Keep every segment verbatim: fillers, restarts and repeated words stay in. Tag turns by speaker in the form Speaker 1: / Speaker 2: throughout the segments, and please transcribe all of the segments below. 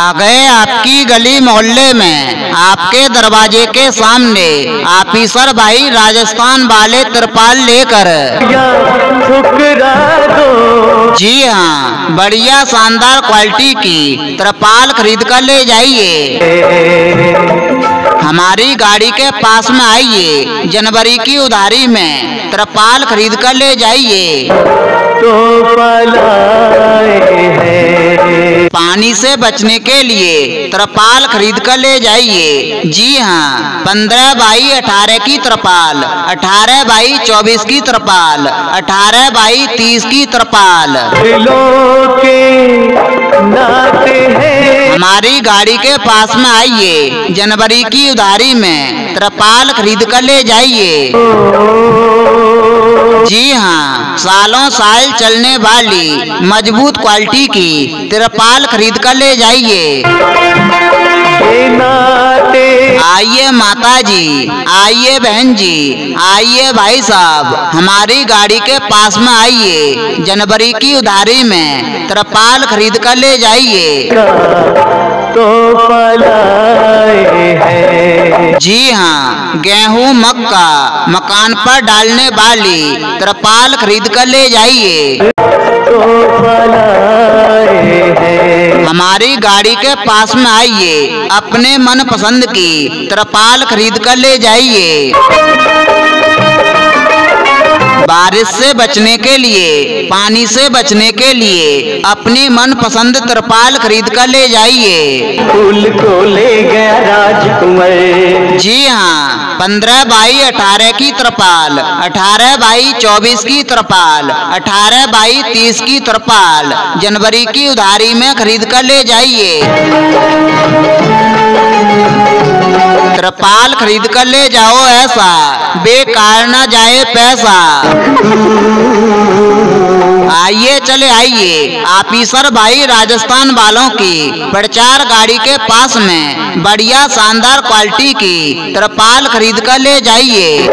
Speaker 1: आ गए आपकी गली मोहल्ले में, आपके दरवाजे के सामने ऑफिसर भाई राजस्थान वाले तिरपाल लेकर। जी हाँ, बढ़िया शानदार क्वालिटी की तिरपाल खरीद कर ले जाइए। हमारी गाड़ी के पास में आइए, जनवरी की उधारी में तिरपाल खरीद कर ले जाइए।
Speaker 2: तो
Speaker 1: पानी से बचने के लिए तिरपाल खरीद कर ले जाइए। जी हाँ, पंद्रह बाई अठारह की तिरपाल, अठारह बाई चौबीस की तिरपाल, अठारह बाई तीस की तिरपाल। हमारी गाड़ी के पास में आइए, जनवरी की उधारी में तिरपाल खरीद कर ले जाइए। जी हाँ, सालों साल चलने वाली मजबूत क्वालिटी की तिरपाल खरीद कर ले जाइए। आइए माता जी, आइए बहन जी, आइए भाई साहब, हमारी गाड़ी के पास में आइए, जनवरी की उधारी में तिरपाल खरीद कर ले जाइए।
Speaker 2: तो
Speaker 1: जी हाँ, गेहूं मक्का मकान पर डालने वाली तिरपाल खरीद कर ले जाइए। हमारी गाड़ी के पास में आइए, अपने मन पसंद की तिरपाल खरीद कर ले जाइए। बारिश से बचने के लिए, पानी से बचने के लिए अपनी मन पसंद तिरपाल खरीद कर ले जाइए।
Speaker 2: फूल को ले गया राजकुमार।
Speaker 1: जी हाँ, पंद्रह बाई अठारह की तिरपाल, अठारह बाई चौबीस की तिरपाल, अठारह बाई तीस की तिरपाल जनवरी की उधारी में खरीद कर ले जाइए। तिरपाल खरीद कर ले जाओ, ऐसा बेकार न जाए पैसा। आइए चले आइए, ऑफिसर भाई राजस्थान वालों की प्रचार गाड़ी के पास में बढ़िया शानदार क्वालिटी की तिरपाल खरीद कर ले जाइए।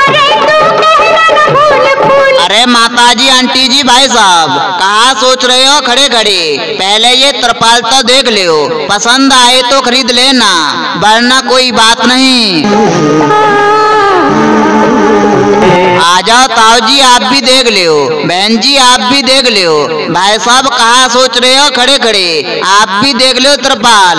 Speaker 1: अरे माताजी, आंटी जी, भाई साहब, कहाँ सोच रहे हो खड़े खड़े? पहले ये तिरपाल तो देख लो, पसंद आए तो खरीद लेना, वरना कोई बात नहीं। आ जाओ ताऊ जी, आप भी देख लो, बहन जी आप भी देख लो, भाई साहब कहाँ सोच रहे हो खड़े खड़े, आप भी देख लो तिरपाल।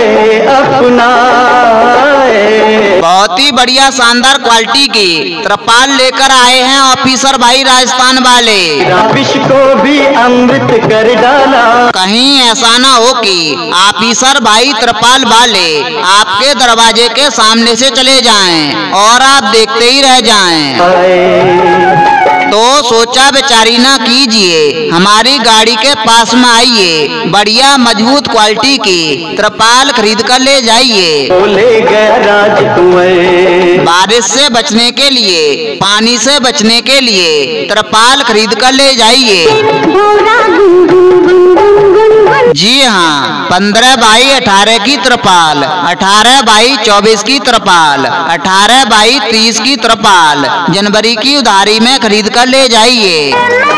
Speaker 1: बहुत ही बढ़िया शानदार क्वालिटी की तिरपाल लेकर आए हैं ऑफिसर भाई राजस्थान वाले।
Speaker 2: विष को भी अमृत कर डाला।
Speaker 1: कहीं ऐसा ना हो कि ऑफिसर भाई तिरपाल वाले आपके दरवाजे के सामने से चले जाएं और आप देखते ही रह जाएं। तो सोचा बेचारी ना कीजिए, हमारी गाड़ी के पास में आइए, बढ़िया मजबूत क्वालिटी की तिरपाल खरीद कर ले जाइए।
Speaker 2: ले गया राजकुमार।
Speaker 1: बारिश से बचने के लिए, पानी से बचने के लिए तिरपाल खरीद कर ले जाइए। जी हाँ, पंद्रह बाई अठारह की तिरपाल, अठारह बाई चौबीस की तिरपाल, अठारह बाई तीस की तिरपाल जनवरी की उधारी में खरीद कर ले जाइए।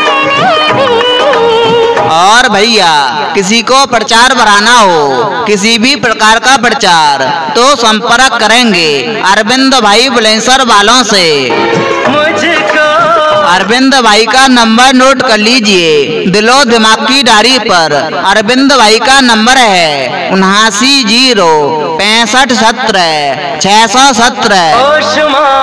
Speaker 1: और भैया, किसी को प्रचार बढ़ाना हो, किसी भी प्रकार का प्रचार, तो संपर्क करेंगे अरविंद भाई बुलेंसर वालों से।
Speaker 2: मुझको
Speaker 1: अरविंद भाई का नंबर नोट कर लीजिए, दिलो दिमाग की डायरी पर। अरविंद भाई का नंबर है उन्हासी जीरो पैंसठ सत्रह छह सौ सत्रह।